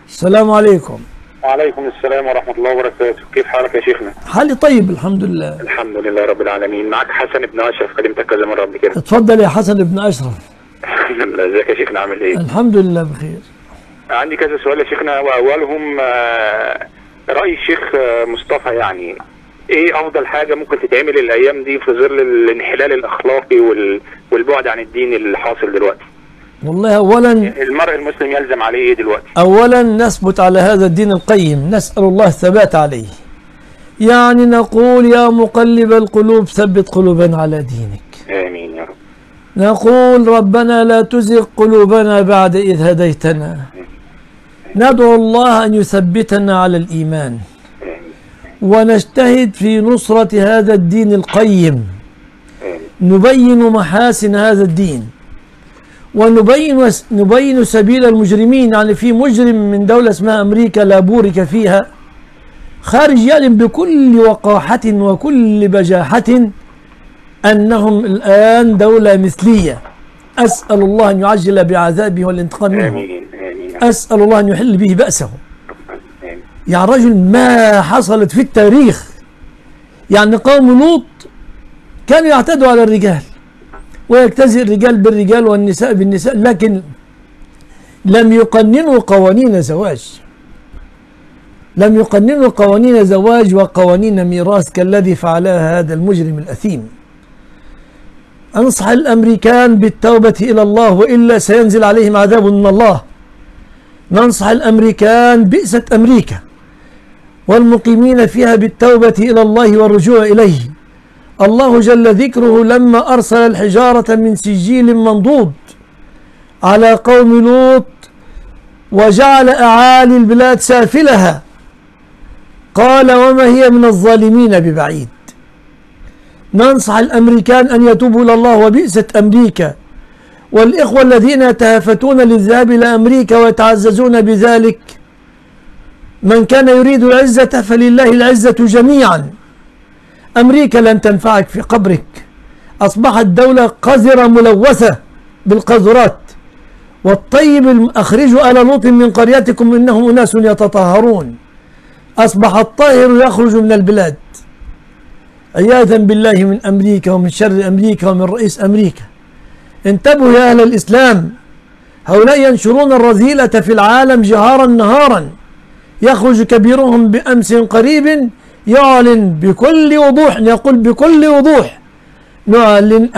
السلام عليكم. وعليكم السلام ورحمة الله وبركاته. كيف حالك يا شيخنا؟ حالي طيب الحمد لله. الحمد لله رب العالمين. معك حسن بن أشرف، كلمتك كذا مرة قبل كده. اتفضل يا حسن بن أشرف. ازيك يا شيخنا، عامل ايه؟ الحمد لله بخير. عندي كذا سؤال يا شيخنا، وأولهم رأي الشيخ مصطفى، يعني ايه أفضل حاجة ممكن تتعمل الأيام دي في ظل الانحلال الأخلاقي والبعد عن الدين اللي حاصل دلوقتي؟ والله أولا المرء المسلم يلزم عليه ايه دلوقتي؟ أولا نثبت على هذا الدين القيم، نسأل الله الثبات عليه. يعني نقول يا مقلب القلوب ثبت قلوبنا على دينك. آمين يا رب. نقول ربنا لا تزغ قلوبنا بعد إذ هديتنا. ندعو الله أن يثبتنا على الإيمان، ونجتهد في نصرة هذا الدين القيم. نبين محاسن هذا الدين، ونبين سبيل المجرمين. يعني في مجرم من دولة اسمها أمريكا لا بورك فيها، خارج يعلم بكل وقاحة وكل بجاحة أنهم الآن دولة مثلية. أسأل الله أن يعجل بعذابه والانتقام منه. أسأل الله أن يحل به بأسه. يا رجل ما حصلت في التاريخ. يعني قوم لوط كانوا يعتدوا على الرجال ويجتزئ الرجال بالرجال والنساء بالنساء، لكن لم يقننوا قوانين زواج. لم يقننوا قوانين زواج وقوانين ميراث كالذي فعلها هذا المجرم الأثيم. أنصح الأمريكان بالتوبة إلى الله، وإلا سينزل عليهم عذاب من الله. ننصح الأمريكان بئست أمريكا والمقيمين فيها بالتوبة إلى الله والرجوع إليه. الله جل ذكره لما أرسل الحجارة من سجيل منضود على قوم لوط وجعل أعالي البلاد سافلها، قال وما هي من الظالمين ببعيد. ننصح الأمريكان أن يتوبوا إلى الله، وبئست أمريكا. والإخوة الذين يتهافتون للذهاب إلى أمريكا ويتعززون بذلك، من كان يريد العزة فلله العزة جميعا. أمريكا لن تنفعك في قبرك. أصبحت دولة قذرة ملوثة بالقذرات. والطيب أخرجوا آل لوط من قريتكم إنهم أناس يتطهرون. أصبح الطاهر يخرج من البلاد. عياذا بالله من أمريكا ومن شر أمريكا ومن رئيس أمريكا. انتبهوا يا أهل الإسلام، هؤلاء ينشرون الرذيلة في العالم جهارا نهارا. يخرج كبيرهم بأمس قريب يعلن بكل وضوح، يقول بكل وضوح نعلن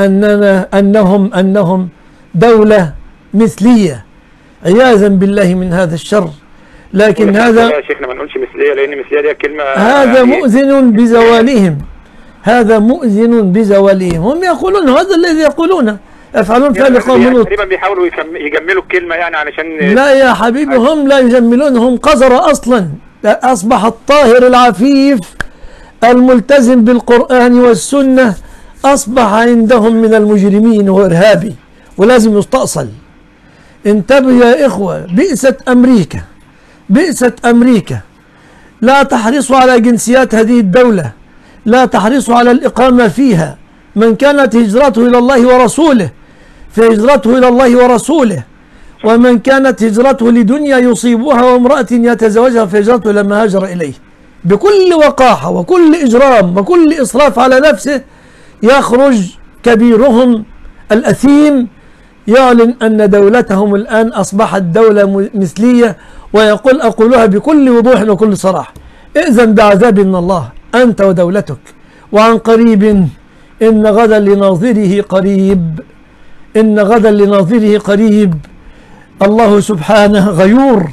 أنهم دولة مثلية، عياذا بالله من هذا الشر. لكن هذا يا شيخنا ما نقولش مثلية، لأن مثلية دي كلمة هذا مؤذن بزوالهم. هذا مؤذن بزوالهم. هم يقولون هذا الذي يقولونه يفعلون فعل قوم لوط. تقريبا بيحاولوا يجملوا الكلمة يعني علشان. لا يا حبيبي، هم لا يجملون، هم قذرة أصلا. أصبح الطاهر العفيف الملتزم بالقرآن والسنة أصبح عندهم من المجرمين وإرهابي، ولازم يستأصل. انتبهوا يا إخوة، بئست أمريكا، بئست أمريكا. لا تحرصوا على جنسيات هذه الدولة، لا تحرصوا على الإقامة فيها. من كانت هجرته إلى الله ورسوله فهجرته إلى الله ورسوله، ومن كانت هجرته لدنيا يصيبها وامرأة يتزوجها فهجرته لما هاجر إليه. بكل وقاحة وكل إجرام وكل إسراف على نفسه يخرج كبيرهم الأثيم يعلن أن دولتهم الآن أصبحت دولة مثلية، ويقول أقولها بكل وضوح وكل صراحة: ائذن بعذاب من الله أنت ودولتك، وعن قريب إن غدا لناظره قريب، إن غدا لناظره قريب. الله سبحانه غيور،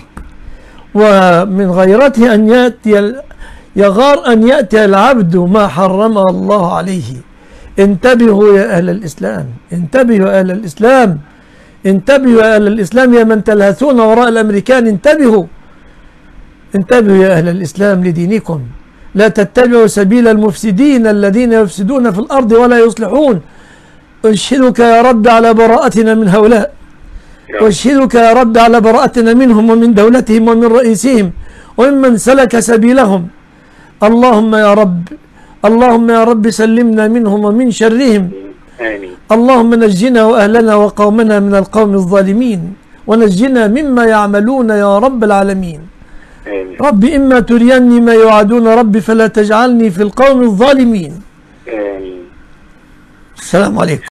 ومن غيرته أن يغار أن يأتي العبد ما حرم الله عليه. انتبهوا يا أهل الإسلام، انتبهوا يا أهل الإسلام، انتبهوا يا أهل الإسلام، يا من تلهثون وراء الأمريكان، انتبهوا، انتبهوا يا أهل الإسلام لدينكم. لا تتبعوا سبيل المفسدين الذين يفسدون في الأرض ولا يصلحون. أشهدك يا رب على براءتنا من هؤلاء، أشهدك يا رب على براءتنا منهم ومن دولتهم ومن رئيسهم وممن سلك سبيلهم. اللهم يا رب، اللهم يا رب سلمنا منهم ومن شرهم. اللهم نجنا وأهلنا وقومنا من القوم الظالمين ونجنا مما يعملون يا رب العالمين. آمين. رب إما تريني ما يوعدون رب فلا تجعلني في القوم الظالمين. آمين. السلام عليكم.